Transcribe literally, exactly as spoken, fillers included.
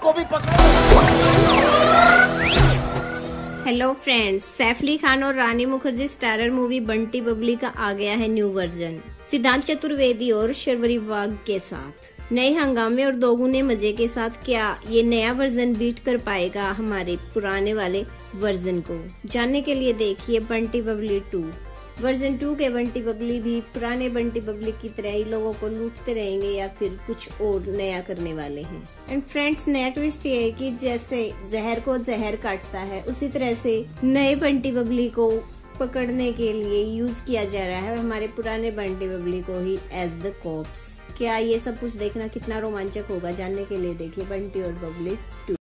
को भी पकड़ो। हेलो फ्रेंड्स, सैफ अली खान और रानी मुखर्जी स्टारर मूवी बंटी बबली का आ गया है न्यू वर्जन सिद्धांत चतुर्वेदी और शर्वरी वाघ के साथ। नए हंगामे और दोगुने मजे के साथ क्या ये नया वर्जन बीट कर पाएगा हमारे पुराने वाले वर्जन को? जानने के लिए देखिए Bunty Babli two. Version two के बंटी बबली भी पुराने बंटी बबली की तरह ही लोगों को लूटते रहेंगे या फिर कुछ और नया करने वाले हैं। एंड फ्रेंड्स, नया ट्विस्ट ये है कि जैसे जहर को जहर काटता है उसी तरह से नए बंटी बबली को पकड़ने के लिए यूज किया जा रहा है और हमारे पुराने बंटी बबली को ही एज द कॉप्स। क्या ये सब कुछ देखना कितना रोमांचक होगा? जानने के लिए देखिए बंटी और बबली टू।